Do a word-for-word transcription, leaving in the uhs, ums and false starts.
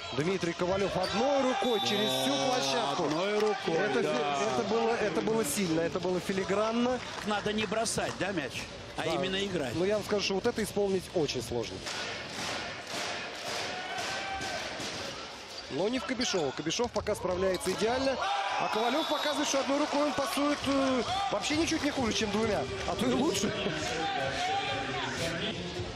Дмитрий Ковалев одной рукой через всю площадку. Одной рукой, это, да. это, было, это было сильно, это было филигранно. Надо не бросать, да, мяч, а Да. именно играть. Но я вам скажу, что вот это исполнить очень сложно. Но не в Кобишова. Кобишов пока справляется идеально. А Ковалев показывает, что одной рукой он пасует э, вообще ничуть не хуже, чем двумя. А то и лучше.